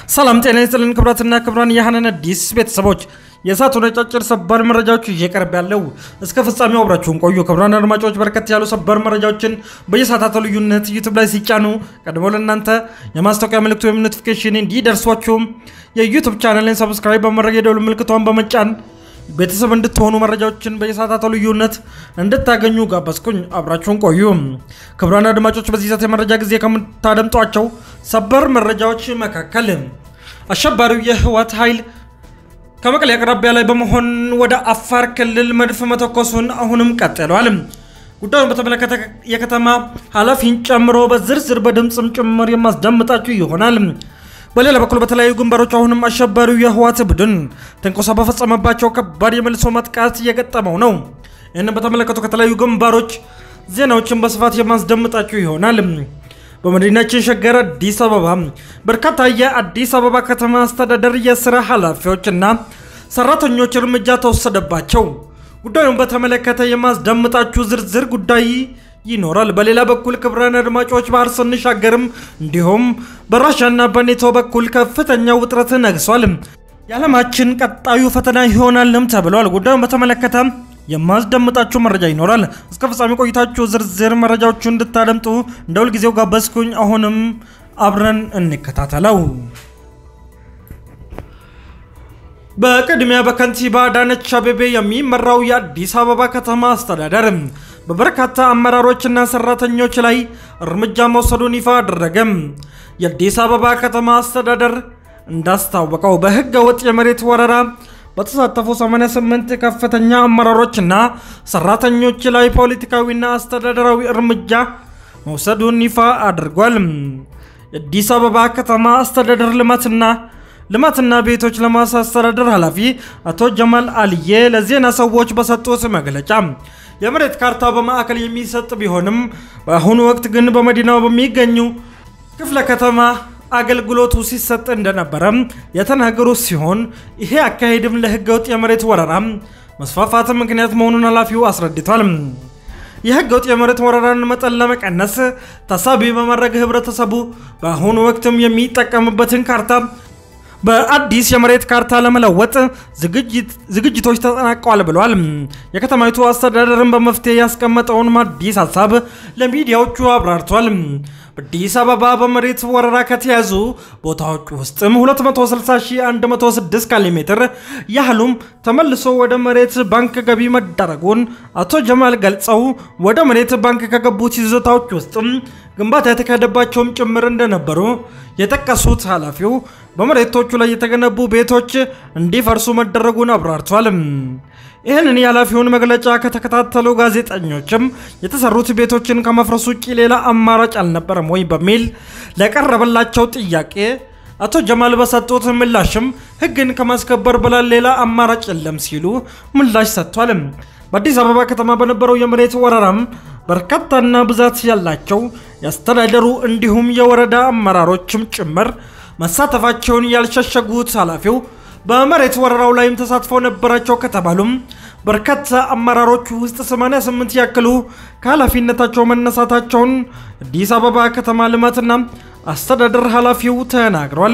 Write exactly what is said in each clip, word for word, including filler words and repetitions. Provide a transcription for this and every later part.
ሰላም ጤና ይስጥልን ክብራትና ክብራን የሐናን አዲስ ቤተሰቦች የሳቱን አጫጭር ሰበር መረጃዎች እየቀርብ ያለው እስከ ፍጻሜው አብራችሁን ቆዩ። ክብራን አድማጮች በርከት ያሉ ሰበር መረጃዎችን በየሰዓታቱ ልዩነት ዩቲዩብ ላይ ሲጫኑ ቀድሞ ለእናንተ የማስታወቂያ ምልክቱ ወይም ኖቲፊኬሽን እንዲደርሷችሁ የዩቲዩብ ቻናልን ሰብስክራይብ በማድረግ የደወል ምልክቱን በመጫን ቤተሰብ እንድትሆኑ መረጃዎችን በየሰዓታቱ ልዩነት እንድታገኙ ጋበዝኩኝ። አብራችሁን ቆዩ። ክብራን አድማጮች በዚህ ሰዓት የመረጃ ጊዜ ከምታደምጧቸው ሰበር መረጃዎች መካከል አሸባሪው የህወሓት ኃይል ከመቀሌ አቅራቢያ ላይ በመሆን ወደ አፋር ክልል መድፍ መተኮሱን አሁንም ቀጥሏል። ጉዳዩን በተመለከተ የከተማ ኃላፊን ጨምሮ በዝርዝር በድምጽም ጭምር የማስደምጣችሁ ይሆናል። በሌላ በኩል በተለያዩ ግንባሮች አሁንም አሸባሪው የህወሓት ቡድን ተንኮሳ በፈጸመባቸው ከባድ የመልሶ ማጥቃት እየገጠመው ነው። ይህንን በተመለከቱ ከተለያዩ ግንባሮች ዜናዎችን በስፋት የማስደምጣችሁ ይሆናል። በመዲናችን ሸገር አዲስ አበባ በርካታ የአዲስ አበባ ከተማ አስተዳደር የሥራ ኃላፊዎችና ሰራተኞች እርምጃ ተወሰደባቸው። ጉዳዩን በተመለከተ የማስደምጣችሁ ዝርዝር ጉዳይ ይኖራል። በሌላ በኩል ክብራን አድማጮች ባህር ስንሻገርም እንዲሁም በራሻና በኔቶ በኩል ከፍተኛ ውጥረት ነግሷል። የዓለማችን ቀጣዩ ፈተና ይሆናልም ተብሏል። ጉዳዩን በተመለከተ የማስደምጣችሁ መረጃ ይኖራል። እስከ ፍጻሜ ቆይታችሁ ዝርዝር መረጃዎችን እንድታደምጡ እንደሁል ጊዜው ጋበዝኩኝ። አሁንም አብረን እንከታተለው። በቅድሚያ በከንቲባ አዳነች አቤቤ የሚመራው የአዲስ አበባ ከተማ አስተዳደር በበርካታ አመራሮችና ሰራተኞች ላይ እርምጃ መውሰዱን ይፋ አደረገ። የአዲስ አበባ ከተማ አስተዳደር እንዳስታወቀው በህገ ወጥ የመሬት ወረራ በተሳተፉ ሰማንያ ስምንት ከፍተኛ አመራሮችና ሰራተኞች ላይ ፖለቲካዊና አስተዳደራዊ እርምጃ መውሰዱን ይፋ አድርጓል። የአዲስ አበባ ከተማ አስተዳደር ልማትና ልማትና ቤቶች ልማት አስተዳደር ኃላፊ አቶ ጀማል አልዬ ለዜና ሰዎች በሰጡት መግለጫ የመሬት ካርታ በማዕከል የሚሰጥ ቢሆንም በአሁኑ ወቅት ግን በመዲናው በሚገኙ ክፍለ ከተማ አገልግሎቱ ሲሰጥ እንደነበረ የተናገሩ ሲሆን ይሄ አካሄድም ለህገወጥ የመሬት ወረራ መስፋፋት ምክንያት መሆኑን ኃላፊው አስረድቷል። የህገወጥ የመሬት ወረራን መጠን ለመቀነስ ታሳቢ በማድረግ ህብረተሰቡ በአሁኑ ወቅትም የሚጠቀምበትን ካርታ በአዲስ የመሬት ካርታ ለመለወጥ ዝግጅት ዝግጅቶች ተጠናቀዋል ብለዋል። የከተማይቱ አስተዳደርን በመፍትሄ ያስቀመጠውን አዲስ ሐሳብ ለሚዲያዎቹ አብራርቷል። በአዲስ አበባ በመሬት ወረራ ከተያዙ ቦታዎች ውስጥም ሁለት መቶ ስልሳ ሺህ አንድ መቶ ስድስት ካሬ ሜትር ያህሉም ተመልሶ ወደ መሬት ባንክ ገቢ መደረጉን አቶ ጀማል ገልጸው ወደ መሬት ባንክ ከገቡት ይዞታዎች ውስጥም ግንባታ የተካሄደባቸውም ጭምር እንደነበሩ የጠቀሱት ኃላፊው በመሬቶቹ ላይ የተገነቡ ቤቶች እንዲፈርሱ መደረጉን አብራርቷል። ይህንን የኃላፊውን መግለጫ ከተከታተሉ ጋዜጠኞችም የተሰሩት ቤቶችን ከመፍረሱ ውጪ ሌላ አማራጭ አልነበረም ወይ በሚል ለቀረበላቸው ጥያቄ አቶ ጀማል በሰጡት ምላሽም ህግን ከማስከበር በላይ ሌላ አማራጭ የለም ሲሉ ምላሽ ሰጥቷል። በአዲስ አበባ ከተማ በነበረው የመሬት ወረራም በርካታና ብዛት ያላቸው ያስተዳደሩ እንዲሁም የወረዳ አመራሮችም ጭምር መሳተፋቸውን ያልሸሸጉት ኃላፊው በመሬት ወረራው ላይም ተሳትፎ ነበራቸው ከተባሉም በርካታ አመራሮች ውስጥ ሰማንያ ስምንት ያክሉ ከኃላፊነታቸው መነሳታቸውን አዲስ አበባ ከተማ ልማትና አስተዳደር ኃላፊው ተናግረዋል።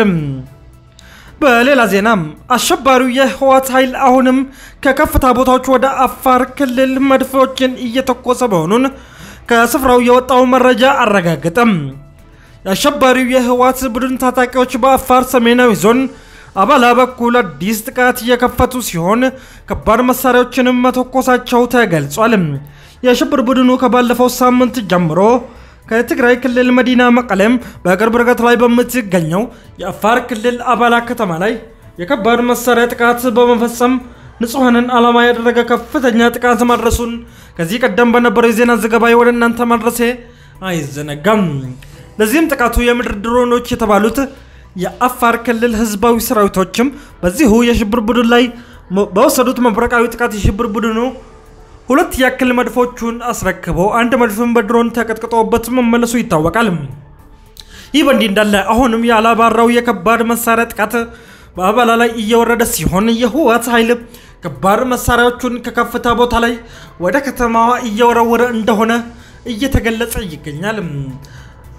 በሌላ ዜና አሸባሪው የህወሓት ኃይል አሁንም ከከፍታ ቦታዎች ወደ አፋር ክልል መድፎችን እየተኮሰ መሆኑን ከስፍራው የወጣው መረጃ አረጋገጠም። የአሸባሪው የህወሓት ቡድን ታጣቂዎች በአፋር ሰሜናዊ ዞን አባላ በኩል አዲስ ጥቃት እየከፈቱ ሲሆን ከባድ መሳሪያዎችንም መተኮሳቸው ተገልጿል። የሽብር ቡድኑ ከባለፈው ሳምንት ጀምሮ ከትግራይ ክልል መዲና መቀለም በቅርብ ርቀት ላይ በምትገኘው የአፋር ክልል አባላ ከተማ ላይ የከባድ መሳሪያ ጥቃት በመፈጸም ንጹሃንን ዓላማ ያደረገ ከፍተኛ ጥቃት ማድረሱን ከዚህ ቀደም በነበረው የዜና ዘገባ ወደ እናንተ ማድረሴ አይዘነጋም። ለዚህም ጥቃቱ የምድር ድሮኖች የተባሉት የአፋር ክልል ህዝባዊ ሰራዊቶችም በዚሁ የሽብር ቡድን ላይ በወሰዱት መብረቃዊ ጥቃት የሽብር ቡድኑ ሁለት ያክል መድፎቹን አስረክበው አንድ መድፍን በድሮን ተቀጥቅጦበት መመለሱ ይታወቃል። ይህ በእንዲህ እንዳለ አሁንም ያላባራው የከባድ መሳሪያ ጥቃት በአባላ ላይ እየወረደ ሲሆን የህወሓት ኃይል ከባድ መሳሪያዎቹን ከከፍታ ቦታ ላይ ወደ ከተማዋ እየወረወረ እንደሆነ እየተገለጸ ይገኛል።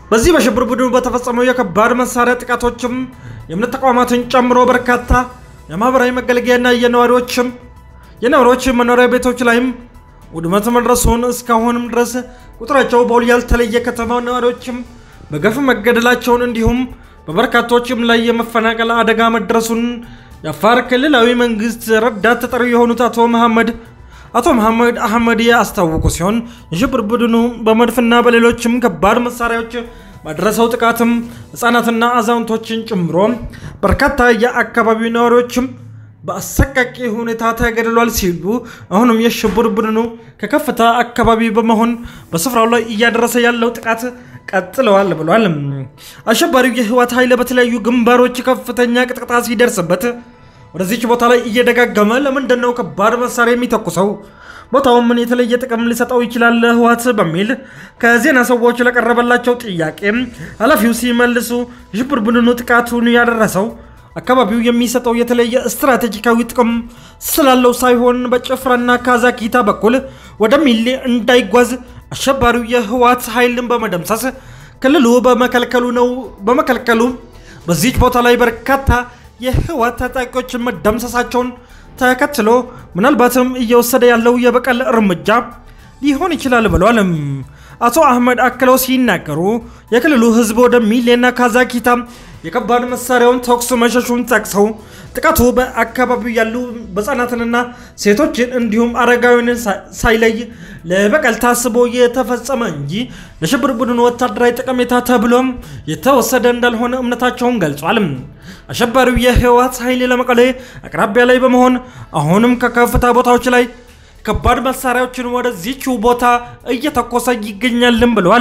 በዚህ በሽብር ቡድኑ በተፈጸመው የከባድ መሳሪያ ጥቃቶችም የእምነት ተቋማትን ጨምሮ በርካታ የማህበራዊ መገልገያና የነዋሪዎችም የነዋሪዎች መኖሪያ ቤቶች ላይም ውድመት መድረሱን እስካሁንም ድረስ ቁጥራቸው በውል ያልተለየ ከተማው ነዋሪዎችም በገፍ መገደላቸውን እንዲሁም በበርካቶችም ላይ የመፈናቀል አደጋ መድረሱን የአፋር ክልላዊ መንግስት ረዳት ተጠሪ የሆኑት አቶ መሐመድ አቶ መሐመድ አህመድ ያስታወቁ ሲሆን የሽብር ቡድኑ በመድፍና በሌሎችም ከባድ መሳሪያዎች ባደረሰው ጥቃትም ህፃናትና አዛውንቶችን ጨምሮ በርካታ የአካባቢው ነዋሪዎችም በአሰቃቂ ሁኔታ ተገድለዋል ሲሉ አሁንም የሽብር ቡድኑ ከከፍታ አካባቢ በመሆን በስፍራው ላይ እያደረሰ ያለው ጥቃት ቀጥለዋል ብለዋል። አሸባሪው የህወሓት ኃይል በተለያዩ ግንባሮች ከፍተኛ ቅጥቅጣ ሲደርስበት ወደዚህ ቦታ ላይ እየደጋገመ ለምንድነው ከባድ መሳሪያ የሚተኩሰው? ቦታው ምን የተለየ ጥቅም ሊሰጠው ይችላል ህወሓት በሚል ከዜና ሰዎች ለቀረበላቸው ጥያቄ ኃላፊው ሲመልሱ የሽብር ቡድኑ ጥቃቱን ያደረሰው አካባቢው የሚሰጠው የተለየ ስትራቴጂካዊ ጥቅም ስላለው ሳይሆን በጭፍራና ካዛኪታ በኩል ወደ ሚሌ እንዳይጓዝ አሸባሪው የህወሓት ኃይልን በመደምሰስ ክልሉ በመከልከሉ ነው። በመከልከሉ በዚህ ቦታ ላይ በርካታ የህወሓት ታጣቂዎች መደምሰሳቸውን ተከትሎ ምናልባትም እየወሰደ ያለው የበቀል እርምጃ ሊሆን ይችላል ብለዋል። አቶ አህመድ አክለው ሲናገሩ የክልሉ ህዝብ ወደ ሚሌና ካዛኪታ የከባድ መሳሪያውን ተኩስ መሸሹን ጠቅሰው ጥቃቱ በአካባቢው ያሉ ህፃናትንና ሴቶችን እንዲሁም አረጋውያንን ሳይለይ ለበቀል ታስቦ የተፈጸመ እንጂ ለሽብር ቡድኑ ወታደራዊ ጠቀሜታ ተብሎም የተወሰደ እንዳልሆነ እምነታቸውን ገልጿል። አሸባሪው የህወሓት ኃይል ለመቀሌ አቅራቢያ ላይ በመሆን አሁንም ከከፍታ ቦታዎች ላይ ከባድ መሳሪያዎችን ወደዚህው ቦታ እየተኮሰ ይገኛል ብለዋል።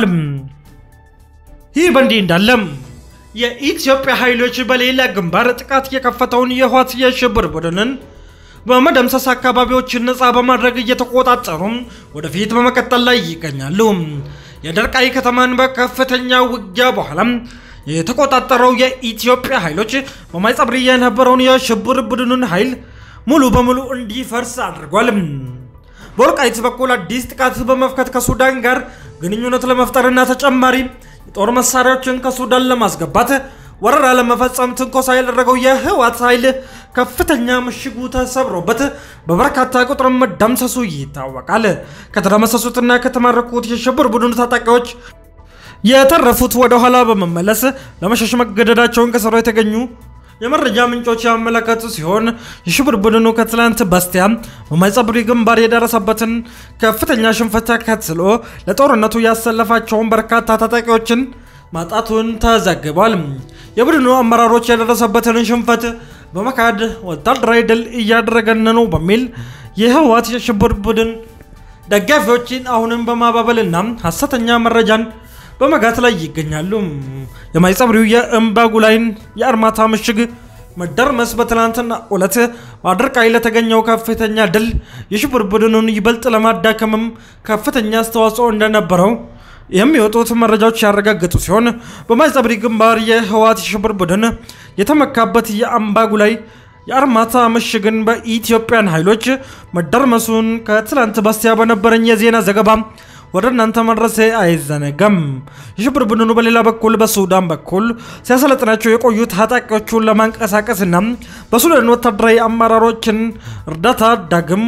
ይህ በእንዲህ እንዳለም የኢትዮጵያ ኃይሎች በሌላ ግንባር ጥቃት የከፈተውን የህወሓት የሽብር ቡድንን በመደምሰስ አካባቢዎችን ነፃ በማድረግ እየተቆጣጠሩ ወደፊት በመቀጠል ላይ ይገኛሉ። የደርቃይ ከተማን በከፍተኛ ውጊያ በኋላ የተቆጣጠረው የኢትዮጵያ ኃይሎች በማይጸብሪ የነበረውን የሽብር ቡድኑን ኃይል ሙሉ በሙሉ እንዲፈርስ አድርጓል። በወልቃይት በኩል አዲስ ጥቃት በመፍከት ከሱዳን ጋር ግንኙነት ለመፍጠርና ተጨማሪ የጦር መሳሪያዎችን ከሱዳን ለማስገባት ወረራ ለመፈጸም ትንኮሳ ያደረገው የህወሓት ኃይል ከፍተኛ ምሽጉ ተሰብሮበት በበርካታ ቁጥር መደምሰሱ ይታወቃል። ከተደመሰሱትና ከተማረኩት የሽብር ቡድኑ ታጣቂዎች የተረፉት ወደ ኋላ በመመለስ ለመሸሽ መገደዳቸውን ከስፍራው የተገኙ የመረጃ ምንጮች ያመለከቱ ሲሆን የሽብር ቡድኑ ከትላንት በስቲያ በማይጸብሪ ግንባር የደረሰበትን ከፍተኛ ሽንፈት ተከትሎ ለጦርነቱ ያሰለፋቸውን በርካታ ታጣቂዎችን ማጣቱን ተዘግቧል። የቡድኑ አመራሮች የደረሰበትን ሽንፈት በመካድ ወታደራዊ ድል እያደረገን ነው በሚል የህወሓት የሽብር ቡድን ደጋፊዎችን አሁንም በማባበልና ሐሰተኛ መረጃን በመጋት ላይ ይገኛሉ። የማይጸብሪው የእምባጉላይን የአርማታ ምሽግ መደርመስ በትላንትና ዕለት በአድርቃይ ለተገኘው ከፍተኛ ድል የሽብር ቡድኑን ይበልጥ ለማዳከምም ከፍተኛ አስተዋጽኦ እንደነበረው የሚወጡት መረጃዎች ያረጋግጡ ሲሆን በማይጸብሪ ግንባር የህወሓት የሽብር ቡድን የተመካበት የእምባጉላይ የአርማታ ምሽግን በኢትዮጵያን ኃይሎች መደርመሱን ከትላንት በስቲያ በነበረኝ የዜና ዘገባ ወደ እናንተ መድረሴ አይዘነጋም። የሽብር ቡድኑ በሌላ በኩል በሱዳን በኩል ሲያሰለጥናቸው የቆዩት ታጣቂዎቹን ለማንቀሳቀስና በሱዳን ወታደራዊ አመራሮችን እርዳታ ዳግም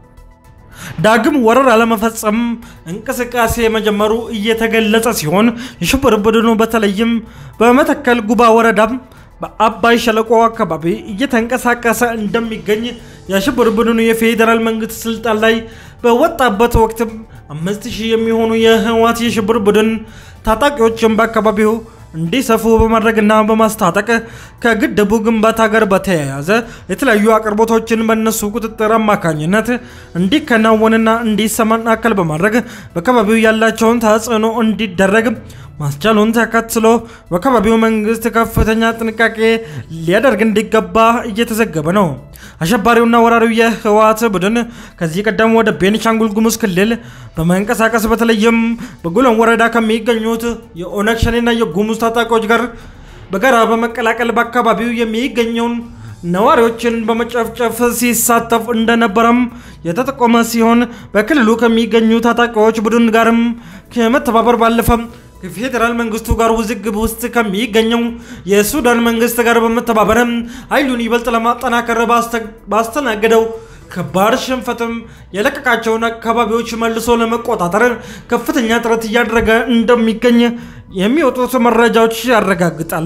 ዳግም ወረራ ለመፈጸም እንቅስቃሴ መጀመሩ እየተገለጸ ሲሆን የሽብር ቡድኑ በተለይም በመተከል ጉባ ወረዳ በአባይ ሸለቆ አካባቢ እየተንቀሳቀሰ እንደሚገኝ የሽብር ቡድኑ የፌዴራል መንግስት ስልጣን ላይ በወጣበት ወቅት አምስት ሺህ የሚሆኑ የህወሓት የሽብር ቡድን ታጣቂዎችን በአካባቢው እንዲሰፉ በማድረግና በማስታጠቅ ከግድቡ ግንባታ ጋር በተያያዘ የተለያዩ አቅርቦቶችን በእነሱ ቁጥጥር አማካኝነት እንዲከናወንና እንዲሰማናከል በማድረግ በአካባቢው ያላቸውን ተጽዕኖ እንዲደረግ ማስቻሉን ተከትሎ በአካባቢው መንግስት ከፍተኛ ጥንቃቄ ሊያደርግ እንዲገባ እየተዘገበ ነው። አሸባሪውና ወራሪው የህወሓት ቡድን ከዚህ ቀደም ወደ ቤኒሻንጉል ጉሙዝ ክልል በመንቀሳቀስ በተለይም በጉለን ወረዳ ከሚገኙት የኦነግ ሸኔና የጉሙዝ ታጣቂዎች ጋር በጋራ በመቀላቀል በአካባቢው የሚገኘውን ነዋሪዎችን በመጨፍጨፍ ሲሳተፍ እንደነበረም የተጠቆመ ሲሆን በክልሉ ከሚገኙ ታጣቂዎች ቡድን ጋርም ከመተባበር ባለፈ ከፌደራል መንግስቱ ጋር ውዝግብ ውስጥ ከሚገኘው የሱዳን መንግስት ጋር በመተባበር ኃይሉን ይበልጥ ለማጠናከር ባስተናገደው ከባድ ሽንፈትም የለቀቃቸውን አካባቢዎች መልሶ ለመቆጣጠር ከፍተኛ ጥረት እያደረገ እንደሚገኝ የሚወጡት መረጃዎች ያረጋግጣሉ።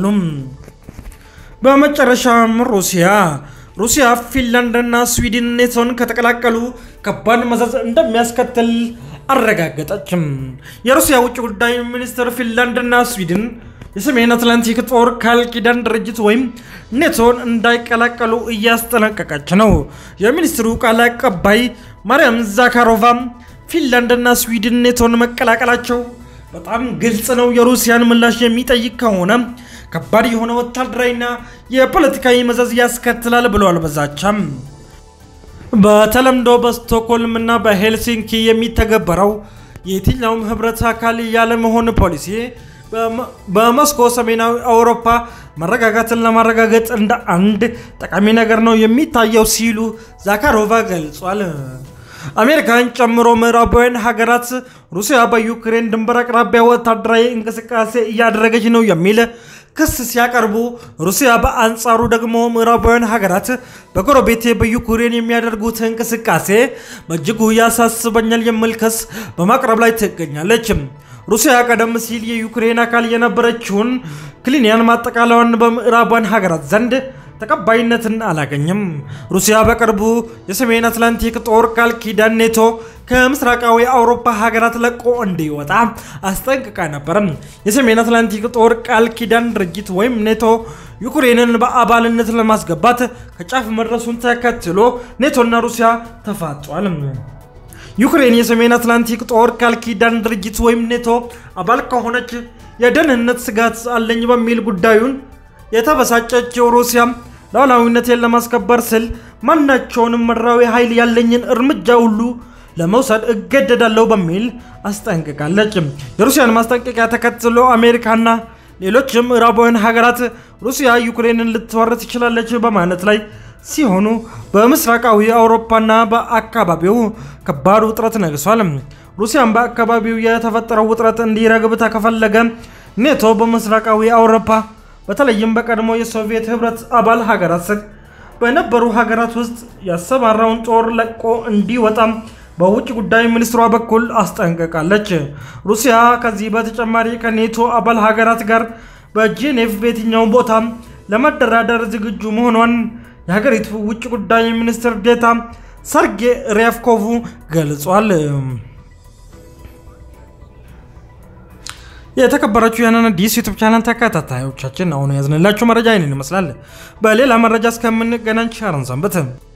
በመጨረሻም ሩሲያ ሩሲያ ፊንላንድና ስዊድን ኔቶን ከተቀላቀሉ ከባድ መዘዝ እንደሚያስከትል አረጋገጠችም። የሩሲያ ውጭ ጉዳይ ሚኒስትር ፊንላንድና ስዊድን የሰሜን አትላንቲክ ጦር ቃል ኪዳን ድርጅት ወይም ኔቶን እንዳይቀላቀሉ እያስጠነቀቀች ነው። የሚኒስትሩ ቃል አቀባይ ማርያም ዛካሮቫ ፊንላንድና ስዊድን ኔቶን መቀላቀላቸው በጣም ግልጽ ነው፣ የሩሲያን ምላሽ የሚጠይቅ ከሆነ ከባድ የሆነ ወታደራዊና የፖለቲካዊ መዘዝ ያስከትላል ብለዋል። በዛቻም በተለምዶ በስቶክሆልም እና በሄልሲንኪ የሚተገበረው የትኛውም ህብረት አካል ያለ መሆን ፖሊሲ በሞስኮ ሰሜናዊ አውሮፓ መረጋጋትን ለማረጋገጥ እንደ አንድ ጠቃሚ ነገር ነው የሚታየው ሲሉ ዛካሮቫ ገልጿል። አሜሪካን ጨምሮ ምዕራባውያን ሀገራት ሩሲያ በዩክሬን ድንበር አቅራቢያ ወታደራዊ እንቅስቃሴ እያደረገች ነው የሚል ክስ ሲያቀርቡ፣ ሩሲያ በአንጻሩ ደግሞ ምዕራባውያን ሀገራት በጎረቤት በዩክሬን የሚያደርጉት እንቅስቃሴ በእጅጉ ያሳስበኛል የሚል ክስ በማቅረብ ላይ ትገኛለች። ሩሲያ ቀደም ሲል የዩክሬን አካል የነበረችውን ክሊኒያን ማጠቃለያዋን በምዕራባውያን ሀገራት ዘንድ ተቀባይነትን አላገኘም። ሩሲያ በቅርቡ የሰሜን አትላንቲክ ጦር ቃል ኪዳን ኔቶ ከምስራቃዊ አውሮፓ ሀገራት ለቆ እንዲወጣ አስጠንቅቃ ነበር። የሰሜን አትላንቲክ ጦር ቃል ኪዳን ድርጅት ወይም ኔቶ ዩክሬንን በአባልነት ለማስገባት ከጫፍ መድረሱን ተከትሎ ኔቶና ሩሲያ ተፋጠዋል። ዩክሬን የሰሜን አትላንቲክ ጦር ቃል ኪዳን ድርጅት ወይም ኔቶ አባል ከሆነች የደህንነት ስጋት አለኝ በሚል ጉዳዩን የተበሳጨችው ሩሲያ ሉዓላዊነቴን ለማስከበር ስል ማናቸውንም ምድራዊ ኃይል ያለኝን እርምጃ ሁሉ ለመውሰድ እገደዳለሁ በሚል አስጠንቅቃለች። የሩሲያን ማስጠንቀቂያ ተከትሎ አሜሪካና ሌሎችም ምዕራባውያን ሀገራት ሩሲያ ዩክሬንን ልትወር ትችላለች በማለት ላይ ሲሆኑ፣ በምስራቃዊ አውሮፓና በአካባቢው ከባድ ውጥረት ነግሷል። ሩሲያን በአካባቢው የተፈጠረው ውጥረት እንዲረግብ ተከፈለገ ኔቶ በምስራቃዊ አውሮፓ በተለይም በቀድሞ የሶቪየት ህብረት አባል ሀገራት ስር በነበሩ ሀገራት ውስጥ ያሰማራውን ጦር ለቆ እንዲወጣ በውጭ ጉዳይ ሚኒስትሯ በኩል አስጠንቅቃለች። ሩሲያ ከዚህ በተጨማሪ ከኔቶ አባል ሀገራት ጋር በጄኔቭ በየትኛው ቦታ ለመደራደር ዝግጁ መሆኗን የሀገሪቱ ውጭ ጉዳይ ሚኒስትር ዴታ ሰርጌይ ሪያፍኮቭ ገልጿል። የተከበራችሁ ያንን አዲስ ዩቲዩብ ቻናል ተከታታዮቻችን አሁን ያዝንላችሁ መረጃ ይህንን ይመስላል። በሌላ መረጃ እስከምንገናኝ ቸር ሰንብቱ።